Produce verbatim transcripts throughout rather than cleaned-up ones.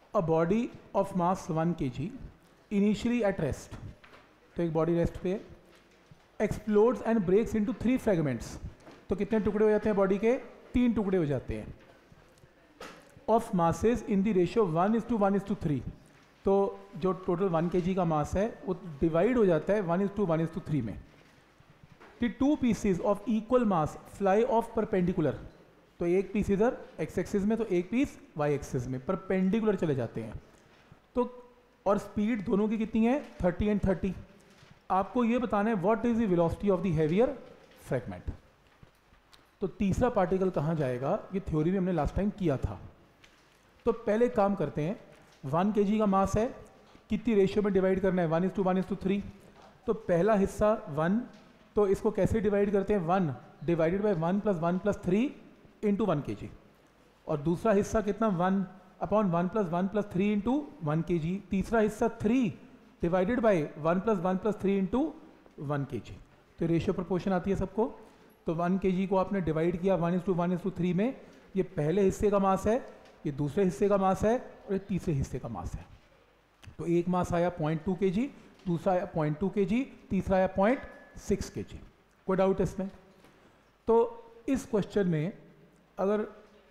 A body of mass one K G initially at rest, तो एक body rest पे explodes and breaks into three fragments, तो कितने टुकड़े हो जाते हैं बॉडी के? तीन टुकड़े हो जाते हैं। Of masses in the ratio one is to one is to three, तो जो टोटल वन के जी का मास है वो डिवाइड हो जाता है one is to one is to three में। The two pieces of equal mass fly off perpendicular, तो एक पीस इधर एक्स एक्सिस में तो एक पीस वाई एक्सिस में, परपेंडिकुलर चले जाते हैं। तो और स्पीड दोनों की कितनी है? Thirty and thirty. आपको ये बताना है what is the velocity of the heavier fragment. तो तीसरा पार्टिकल कहाँ जाएगा, ये थ्योरी में हमने लास्ट टाइम किया था। तो पहले काम करते हैं, वन के जी का मास है, कितनी रेशियो में डिवाइड करना है? One is to one is to three. तो पहला हिस्सा वन, तो इसको कैसे डिवाइड करते हैं? One divided by one plus one plus three into one K G. और दूसरा हिस्सा कितना? One upon one plus one plus three into one K G. तीसरा हिस्सा three divided by one plus one plus three into one K G. तो ratio proportion आती है सबको। तो वन के जी को आपने डिवाइड किया one is to one is to three में, ये पहले हिस्से का मास है, ये दूसरे हिस्से का मास है और ये तीसरे हिस्से का मास है। तो एक मास आया पॉइंट टू के जी, दूसरा आया पॉइंट टू के जी, तीसरा आया पॉइंट सिक्स के जी। कोई डाउट इसमें? तो इस क्वेश्चन में अगर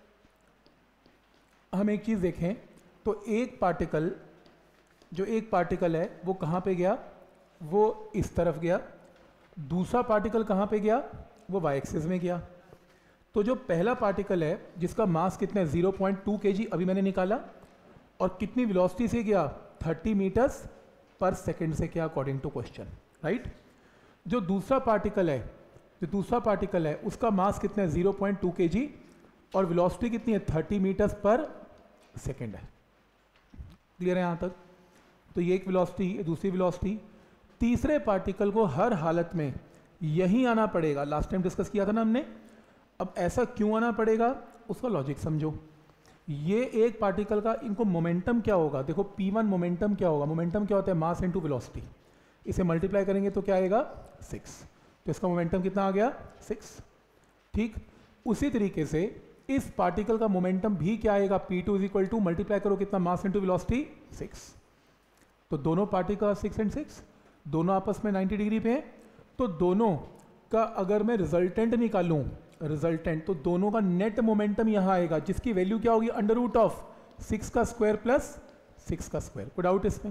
हम एक चीज़ देखें तो एक पार्टिकल, जो एक पार्टिकल है वो कहाँ पे गया? वो इस तरफ गया। दूसरा पार्टिकल कहाँ पे गया? वो वाई एक्सिस में गया। तो जो पहला पार्टिकल है जिसका मास कितना है? ज़ीरो पॉइंट टू के जी अभी मैंने निकाला, और कितनी वेलोसिटी से गया? थर्टी मीटर्स पर सेकेंड से क्या, अकॉर्डिंग टू क्वेश्चन, राइट। जो दूसरा पार्टिकल है जो दूसरा पार्टिकल है उसका मास कितना है? ज़ीरो पॉइंट टू के जी और वेलोसिटी कितनी है? थर्टी मीटर्स पर सेकेंड है। क्लियर है यहाँ तक? तो ये एक वेलोसिटी, दूसरी वेलोसिटी। तीसरे पार्टिकल को हर हालत में यहीं आना पड़ेगा, लास्ट टाइम डिस्कस किया था ना हमने। अब ऐसा क्यों आना पड़ेगा उसका लॉजिक समझो। ये एक पार्टिकल का इनको मोमेंटम क्या होगा? देखो पी वन मोमेंटम क्या होगा? मोमेंटम क्या होता है? Mass into velocity. इसे मल्टीप्लाई करेंगे तो क्या आएगा? सिक्स। तो इसका मोमेंटम कितना आ गया? सिक्स। ठीक उसी तरीके से इस पार्टिकल का मोमेंटम भी क्या आएगा? P two is equal to multiply करो कितना? Mass into velocity six. तो दोनों पार्टिकल सिक्स एंड सिक्स, दोनों आपस में नाइन्टी डिग्री पे हैं। तो दोनों का अगर मैं रिजल्टेंट निकालूं, रिजल्टेंट, तो दोनों का नेट मोमेंटम यहाँ आएगा, जिसकी वैल्यू क्या होगी? अंडर रूट ऑफ सिक्स का स्क्वायर प्लस सिक्स का स्क्वायर। कोई डाउट इसमें?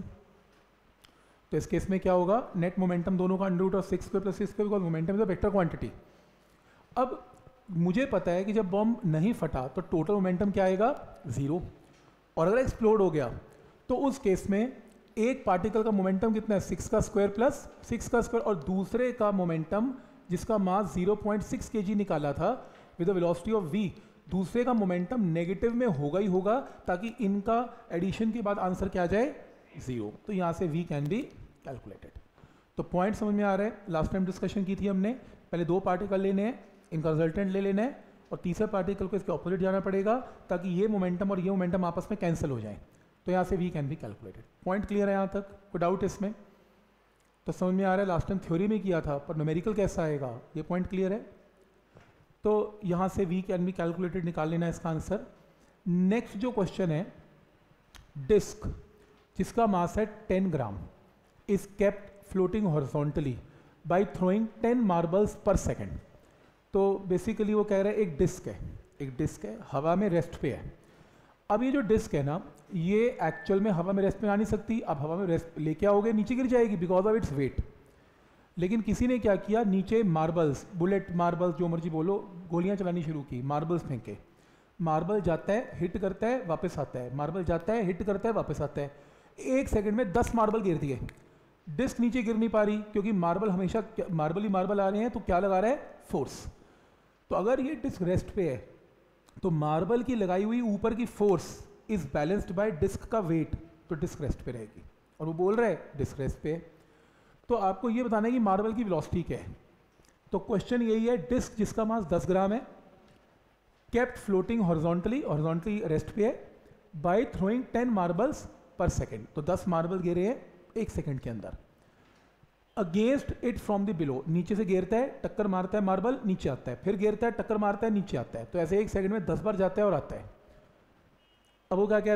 तो इस केस में क्या होगा? नेट मोमेंटम दोनों का under root of six square plus six square, because momentum is a vector quantity. अब मुझे पता है कि जब बॉम्ब नहीं फटा तो टोटल मोमेंटम क्या आएगा? जीरो। और अगर एक्सप्लोड हो गया तो उस केस में एक पार्टिकल का मोमेंटम कितना है? सिक्स का स्क्वायर प्लस सिक्स का स्क्वायर, और दूसरे का मोमेंटम जिसका mass zero point six K G निकाला था with the velocity of v, दूसरे का मोमेंटम नेगेटिव में होगा ही होगा, ताकि इनका एडिशन के बाद आंसर क्या आ जाए? जीरो। तो यहाँ से v कैन बी कैलकुलेटेड। तो पॉइंट समझ में आ रहा है? लास्ट टाइम डिस्कशन की थी हमने, पहले दो पार्टिकल लेने हैं, इनका रिजल्टेंट ले लेना है, और तीसरे पार्टिकल को इसके ऑपोजिट जाना पड़ेगा ताकि ये मोमेंटम और ये मोमेंटम आपस में कैंसिल हो जाए। तो यहाँ से v can be calculated. Point clear है यहाँ तक? कोई डाउट इसमें? तो समझ में आ रहा है? लास्ट टाइम थ्योरी में किया था, पर न्यूमेरिकल कैसा आएगा? ये पॉइंट क्लियर है? तो यहाँ से v कैन बी कैलकुलेटेड निकाल लेना है इसका आंसर। नेक्स्ट जो क्वेश्चन है, डिस्क जिसका मास है ten gram is kept floating horizontally by throwing ten marbles per second. तो बेसिकली वो कह रहा है एक डिस्क है, एक डिस्क है, हवा में रेस्ट पे है। अब ये जो डिस्क है ना, ये एक्चुअल में हवा में रेस्ट में आ नहीं सकती। अब हवा में रेस्ट लेके आओगे नीचे गिर जाएगी बिकॉज ऑफ इट्स वेट। लेकिन किसी ने क्या किया, नीचे मार्बल्स, बुलेट मार्बल्स जो मर्जी बोलो, गोलियां चलानी शुरू की, मार्बल्स फेंके। मार्बल जाता है, हिट करता है, वापस आता है, मार्बल जाता है, हिट करता है, वापस आता है। एक सेकंड में दस मार्बल गिर दिए। डिस्क नीचे गिर नहीं पा रही क्योंकि मार्बल हमेशा मार्बल ही मार्बल आ रहे हैं, तो क्या लगा रहा है? फोर्स। तो अगर ये डिस्क रेस्ट पे है तो मार्बल की लगाई हुई ऊपर की force is balanced by disc का वेट, तो डिस्क रेस्ट पे रहेगी। और वो बोल रहा है डिस्क रेस्ट पे। तो आपको ये बताना है कि मार्बल की वेलोसिटी क्या है। तो क्वेश्चन यही है, डिस्क जिसका मास दस ग्राम है, kept floating horizontally, horizontally rest पे है, by throwing ten marbles per second. तो दस मार्बल गिरे हैं एक सेकेंड के अंदर। Against it from the below, नीचे से गिरता है, टक्कर मारता है, मार्बल नीचे आता है, फिर गिरता है, टक्कर मारता है, नीचे आता है। तो ऐसे एक सेकंड में दस बार जाता है और आता है। अब वो क्या कह रहा है?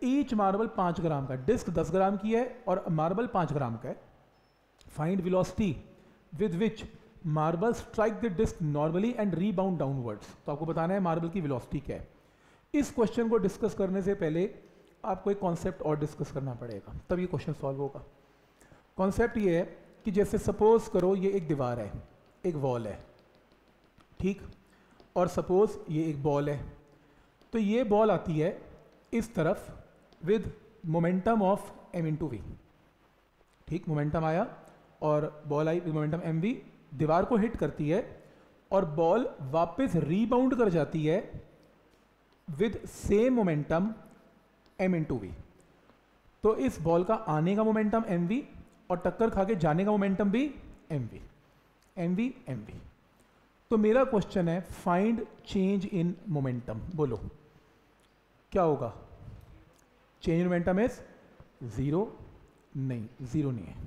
ईच मार्बल पाँच ग्राम का, डिस्क दस ग्राम की है और मार्बल पाँच ग्राम का है। Find velocity with which marble strike the disc normally and rebound downwards. तो आपको बताना है मार्बल की वेलोसिटी क्या है। इस क्वेश्चन को डिस्कस करने से पहले आपको एक कॉन्सेप्ट और डिस्कस करना पड़ेगा, तब ये क्वेश्चन सॉल्व होगा। कॉन्सेप्ट ये है कि जैसे सपोज करो ये एक दीवार है, एक वॉल है, ठीक, और सपोज ये एक बॉल है। तो ये बॉल आती है इस तरफ with momentum of M into V, ठीक, मोमेंटम आया और बॉल आई विद मोमेंटम एम वी, दीवार को हिट करती है और बॉल वापस रीबाउंड कर जाती है with same momentum M into V. तो इस बॉल का आने का मोमेंटम एम वी और टक्कर खा के जाने का मोमेंटम भी M V, M V M V. तो मेरा क्वेश्चन है फाइंड चेंज इन मोमेंटम। बोलो क्या होगा? Change in momentum is zero? नहीं, जीरो नहीं है,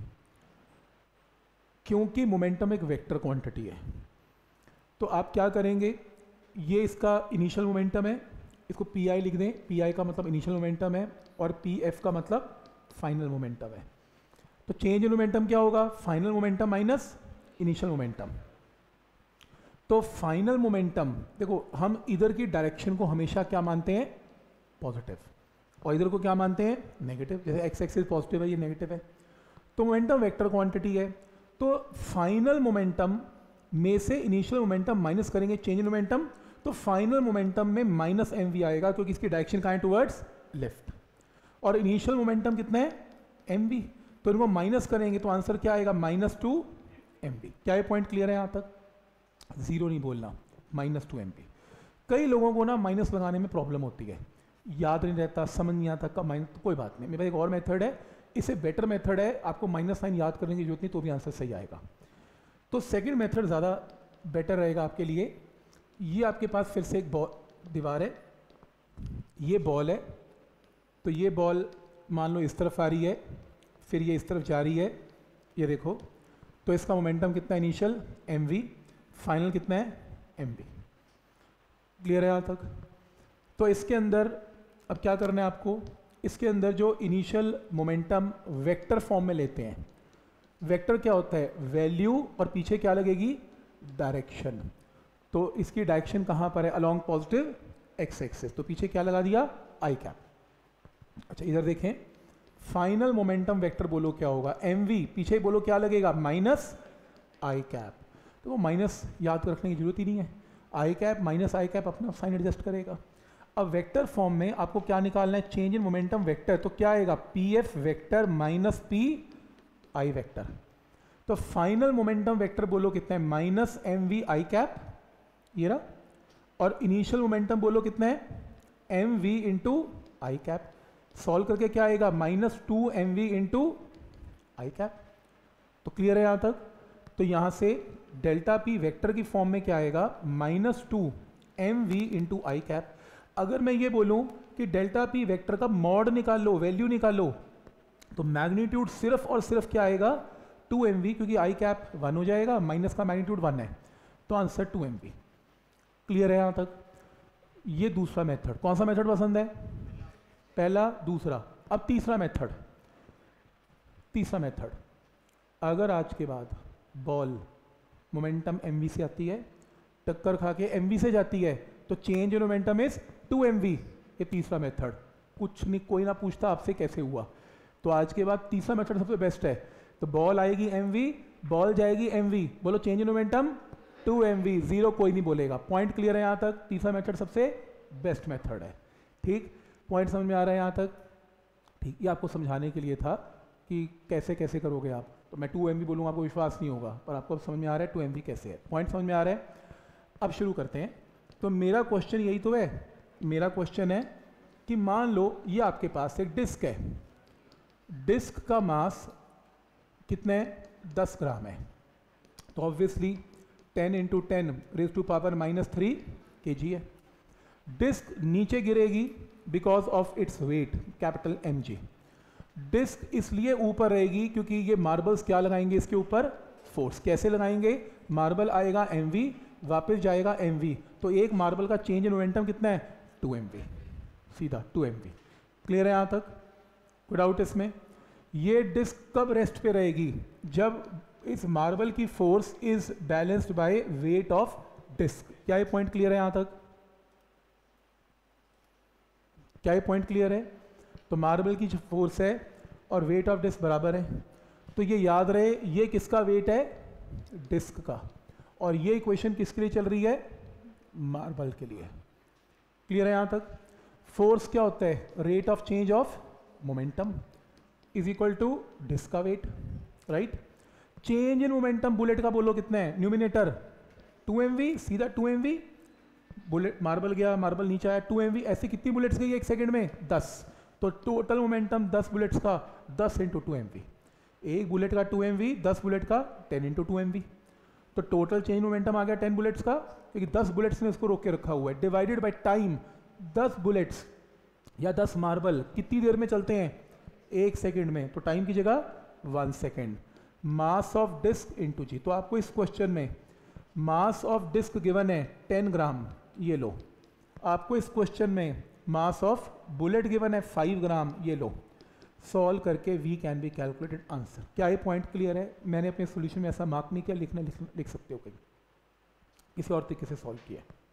क्योंकि मोमेंटम एक वेक्टर क्वांटिटी है। तो आप क्या करेंगे, ये इसका इनिशियल मोमेंटम है, इसको पी आई लिख दें, पी आई का मतलब इनिशियल मोमेंटम है और पी एफ का मतलब फाइनल मोमेंटम है। तो चेंज इन मोमेंटम क्या होगा? Final momentum minus initial momentum. तो फाइनल मोमेंटम, देखो हम इधर की डायरेक्शन को हमेशा क्या मानते हैं? पॉजिटिव, और इधर को क्या मानते हैं? नेगेटिव। जैसे एक्स एक्सिस पॉजिटिव है, ये नेगेटिव है। तो मोमेंटम वेक्टर क्वांटिटी है, तो फाइनल मोमेंटम में से इनिशियल मोमेंटम माइनस करेंगे, चेंज इन मोमेंटम, तो फाइनल मोमेंटम में माइनस एम वी आएगा, क्योंकि इसकी डायरेक्शन कहाँ है? Towards left. और इनिशियल मोमेंटम कितना है? M V. तो इनको माइनस करेंगे तो आंसर क्या आएगा? Minus two M V. क्या ये पॉइंट क्लियर है यहाँ तक? जीरो नहीं बोलना, माइनस टू एम वी। कई लोगों को ना माइनस लगाने में प्रॉब्लम होती है, याद नहीं रहता, समझ नहीं आता कब माइनस। तो कोई बात नहीं, मेरे पास एक और मेथड है, इससे बेटर मेथड है, आपको माइनस साइन याद करने की जरूरत नहीं, तो भी आंसर सही आएगा। तो सेकंड मेथड ज़्यादा बेटर रहेगा आपके लिए। ये आपके पास फिर से एक बॉल दीवार है, ये बॉल है, तो ये बॉल मान लो इस तरफ आ रही है, फिर ये इस तरफ जा रही है, ये देखो। तो इसका मोमेंटम कितना है? इनिशियल एम वी, फाइनल कितना है? M V. क्लियर है यहाँ तक? तो इसके अंदर अब क्या करना है आपको, इसके अंदर जो इनिशियल मोमेंटम वेक्टर फॉर्म में लेते हैं। वेक्टर क्या होता है? वैल्यू और पीछे क्या लगेगी? डायरेक्शन। तो इसकी डायरेक्शन कहाँ पर है? Along positive X axis. तो पीछे क्या लगा दिया? I cap. अच्छा इधर देखें, फाइनल मोमेंटम वेक्टर बोलो क्या होगा? एम वी, पीछे बोलो क्या लगेगा? Minus I cap. तो वो माइनस याद रखने की जरूरत ही नहीं है, I cap minus I cap अपना साइन एडजस्ट करेगा। अब वेक्टर फॉर्म में आपको क्या निकालना है? Change in momentum vector. तो क्या आएगा? P F vector minus P I vector. तो फाइनल मोमेंटम वेक्टर बोलो कितना है? Minus M V I cap, ये रहा। और इनिशियल मोमेंटम बोलो कितना है? M V into I cap. Solve करके क्या आएगा? Minus two M V into I cap. तो क्लियर है यहाँ तक? तो यहाँ से डेल्टा पी वेक्टर की फॉर्म में क्या आएगा? Minus two M V into I cap. अगर मैं ये बोलूं कि डेल्टा पी वेक्टर का मॉड निकाल लो, वैल्यू निकालो, तो मैग्नीट्यूड सिर्फ और सिर्फ क्या आएगा? टू एम वी, क्योंकि आई कैप वन हो जाएगा, माइनस का मैग्नीट्यूड वन है, तो answer two M V. Clear है यहाँ तक? ये दूसरा मेथड। कौन सा मेथड पसंद है? पहला, दूसरा। अब तीसरा मेथड। तीसरा मेथड, अगर आज के बाद बॉल मोमेंटम एम वी से आती है, टक्कर खा के एम वी से जाती है, तो change in momentum is two M V. ये तीसरा मेथड। कुछ नहीं, कोई ना पूछता आपसे कैसे हुआ, तो आज के बाद तीसरा मेथड सबसे बेस्ट है। तो बॉल आएगी एम वी, बॉल जाएगी एम वी, बोलो change in momentum two M V, zero कोई नहीं बोलेगा। पॉइंट क्लियर है यहाँ तक? तीसरा मेथड सबसे बेस्ट मेथड है। ठीक, पॉइंट समझ में आ रहा है यहाँ तक? ठीक, ये आपको समझाने के लिए था कि कैसे कैसे करोगे आप। तो मैं टू एम वी बोलूँगा, आपको विश्वास नहीं होगा, पर आपको समझ में आ रहा है टू एम वी कैसे है। पॉइंट समझ में आ रहा है? अब शुरू करते हैं। तो मेरा क्वेश्चन यही तो है, मेरा क्वेश्चन है कि मान लो ये आपके पास एक डिस्क है, डिस्क का मास कितने? दस ग्राम है। तो obviously ten into ten raise to power minus three K G है। डिस्क नीचे गिरेगी because of its weight, capital M G. Disc इसलिए ऊपर रहेगी क्योंकि ये मार्बल्स क्या लगाएंगे इसके ऊपर? फोर्स। कैसे लगाएंगे? मार्बल आएगा एम वी, वापस जाएगा एम वी, तो एक मार्बल का चेंज इन मोमेंटम कितना है? टू एम वी, सीधा टू एम वी। क्लियर है यहाँ तक? कोई डाउट इसमें? ये डिस्क कब रेस्ट पे रहेगी? जब इस मार्बल की force is balanced by weight of disc. क्या ये पॉइंट क्लियर है यहाँ तक? क्या ये पॉइंट क्लियर है? तो मार्बल की जो फोर्स है और वेट ऑफ डिस्क बराबर है, तो ये याद रहे ये किसका वेट है? डिस्क का। और ये इक्वेशन किसके लिए चल रही है? मार्बल के लिए। क्लियर है यहाँ तक? फोर्स क्या होता है? Rate of change of momentum is equal to disc का weight, right? Change in momentum bullet का बोलो कितना है? न्यूमिनेटर टू एम वी, सीधा two M V. Bullet marble गया, मार्बल नीचे आया, टू एम वी। ऐसे कितनी बुलेट्स गई एक सेकंड में? दस। तो टोटल मोमेंटम दस बुलेट्स का, दस इंटू टू एम वी। एक बुलेट का टू एम वी, दस बुलेट का ten into two M V. तो टोटल चेंज मोमेंटम आ गया टेन बुलेट्स का, क्योंकि दस बुलेट्स ने इसको रोक के रखा हुआ है। डिवाइडेड बाय टाइम, दस बुलेट्स या दस मार्बल कितनी देर में चलते हैं? एक सेकंड में। तो टाइम की जगह one second. Mass of disc into G. तो आपको इस क्वेश्चन में मास ऑफ डिस्क गिवन है टेन ग्राम, ये लो। आपको इस क्वेश्चन में मास ऑफ बुलेट गिवन है फाइव ग्राम, ये लो। सॉल्व करके V can be calculated answer. क्या ये पॉइंट क्लियर है? मैंने अपने सोल्यूशन में ऐसा मार्क नहीं किया, लिखना लिख, लिख सकते हो कहीं, किसी और तरीके से सॉल्व किया है।